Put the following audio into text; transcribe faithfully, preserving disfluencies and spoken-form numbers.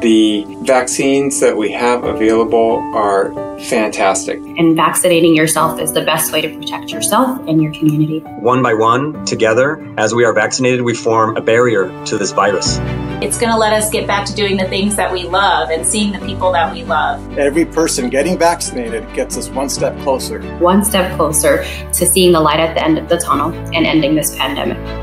The vaccines that we have available are fantastic. And vaccinating yourself is the best way to protect yourself and your community. One by one, together, as we are vaccinated, we form a barrier to this virus. It's going to let us get back to doing the things that we love and seeing the people that we love. Every person getting vaccinated gets us one step closer. One step closer to seeing the light at the end of the tunnel and ending this pandemic.